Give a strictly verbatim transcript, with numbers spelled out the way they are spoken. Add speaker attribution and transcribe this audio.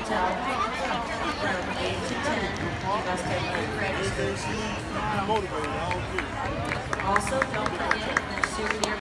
Speaker 1: hotel from eight to ten. You must have been registered. Also, don't forget the souvenir